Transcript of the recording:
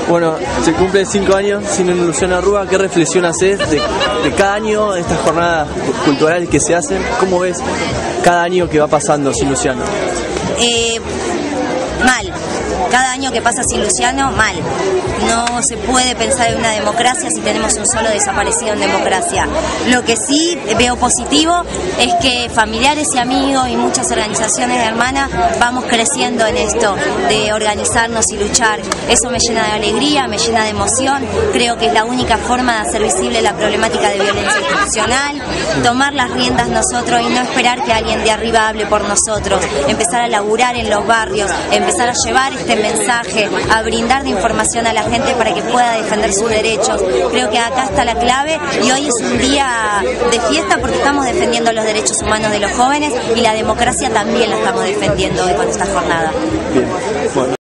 Bueno, se cumple 5 años sin Luciana Rúa. ¿Qué reflexión haces de cada año, de estas jornadas culturales que se hacen? ¿Cómo ves cada año que va pasando sin Luciano? Mal. Cada año que pasa sin Luciano, mal. No se puede pensar en una democracia si tenemos un solo desaparecido en democracia. Lo que sí veo positivo es que familiares y amigos y muchas organizaciones de hermanas vamos creciendo en esto de organizarnos y luchar. Eso me llena de alegría, me llena de emoción. Creo que es la única forma de hacer visible la problemática de violencia institucional, tomar las riendas nosotros y no esperar que alguien de arriba hable por nosotros, empezar a laburar en los barrios, empezar a llevar este mensaje, a brindar de información a la gente para que pueda defender sus derechos. Creo que acá está la clave y hoy es un día de fiesta porque estamos defendiendo los derechos humanos de los jóvenes y la democracia también la estamos defendiendo hoy con esta jornada. Bien. Bueno.